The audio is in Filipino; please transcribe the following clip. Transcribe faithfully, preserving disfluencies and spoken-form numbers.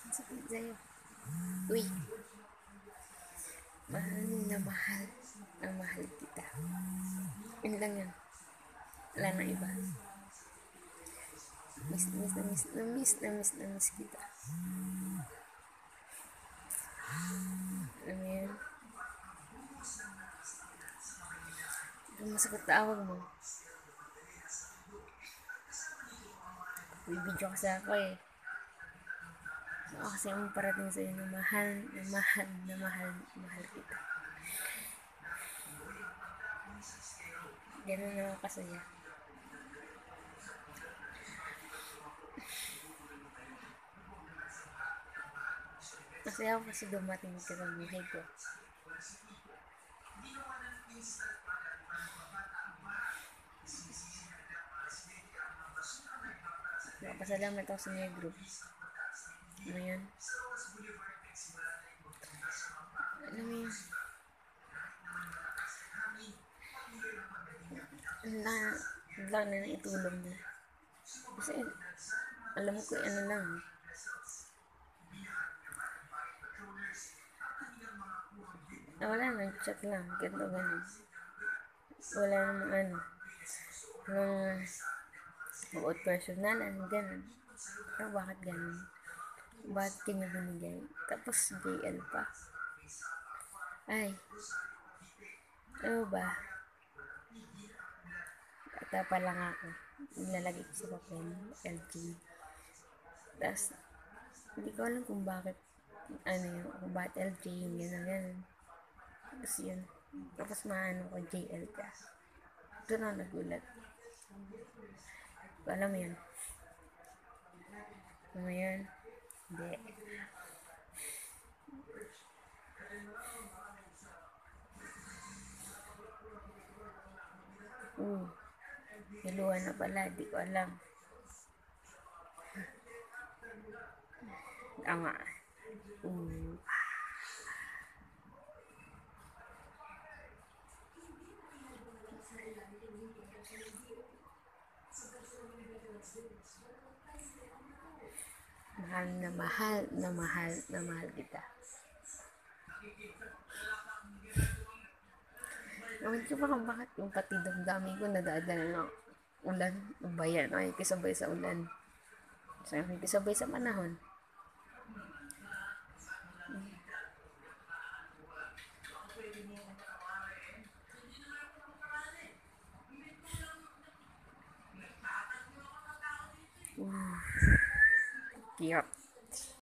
Ang sakit sa'yo. Uy, mahal na mahal na mahal kita. Yun lang yun. Wala na iba. Miss na miss na miss na miss na miss na miss kita. Alam mo yun? Kung masakit tawag mo, bibidyo kasi ako eh. Ako kasi ang parating sa'yo na mahal, na mahal, na mahal, mahal kita. Ganun na ako kasaya. Masaya ako kasi dumating ka sa buhay ko. Napasalamat ako sa mga group. Ano yun? Alam mo yun? Na, lang na naitulong na. Kasi, alam ko ano lang. Ah, wala nang chat lang. Ganto ganun. Wala namang ano. Nung buot personalan, ganun. Pero bakit ganun? Bakit kanya binigay? Tapos J L pa. Ay. Ano ba? Bata pa lang ako. Nilalagay ko sa papel. L G. Tapos, hindi ko alam kung bakit ano yun, kung bakit L G yung gano'n gano'n. Tapos yun. Tapos maano ko J L ka. Doon ako nagulat. Alam mo yun. Alam mo yun. Hindi. Uh. Niluwan na pala. Di ko alam. Tama. Uh. Mahal na mahal na mahal na mahal kita. Naman ko ba kung bakit yung pati damdamin ko nadadala ng ulan, ng bayan, ay kisabay sa ulan. Sa akin kisabay sa panahon. Uh. Cute.